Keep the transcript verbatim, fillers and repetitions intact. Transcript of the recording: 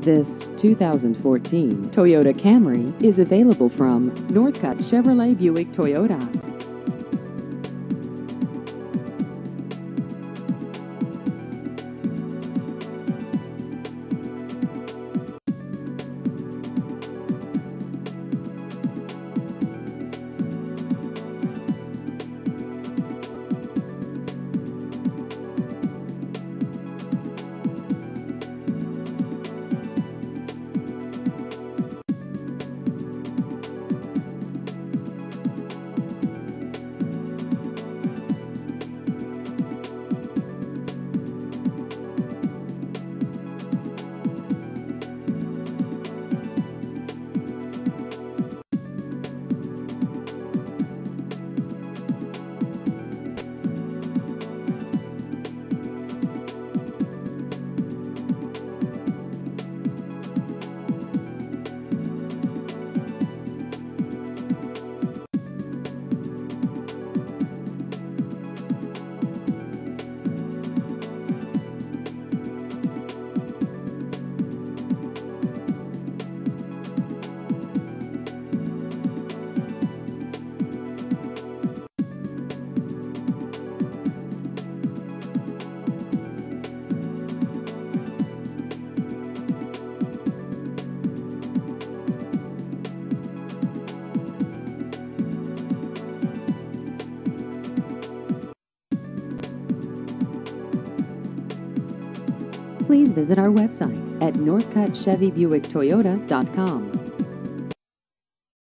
This two thousand fourteen Toyota Camry is available from Northcutt Chevrolet Buick Toyota. Please visit our website at northcutt chevy buick toyota dot com.